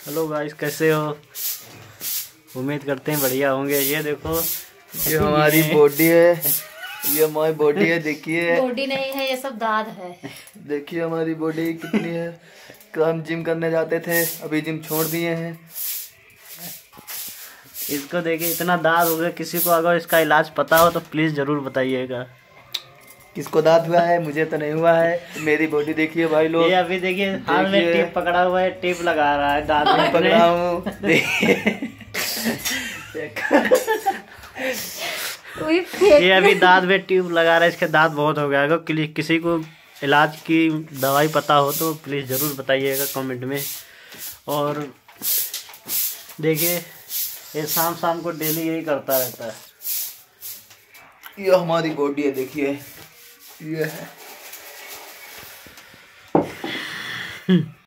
Hello guys, कैसे हो? उम्मीद करते हैं बढ़िया होंगे। ये देखो, ये हमारी बॉडी है, ये हमारी बॉडी है। देखिए, बॉडी नहीं है, ये सब दाद है। देखिए हमारी बॉडी कितनी है। हम जिम करने जाते थे, अभी जिम छोड़ दिए हैं। इसको देखिए, इतना दाद हो गया। किसी को अगर इसका इलाज पता हो तो प्लीज जरूर बताइएगा। किसको दांत हुआ है? मुझे तो नहीं हुआ है। मेरी बॉडी देखिए भाई लोग। ये अभी देखिए, हाथ में टेप पकड़ा हुआ है, टेप लगा रहा है दांत में अपने। पकड़ा हूँ। ये अभी दांत में ट्यूब लगा रहा है, इसके दांत बहुत हो गया। अगर किसी को इलाज की दवाई पता हो तो प्लीज़ ज़रूर बताइएगा कमेंट में। और देखिए, ये शाम शाम को डेली यही करता रहता है। ये हमारी बॉडी है, देखिए ये है।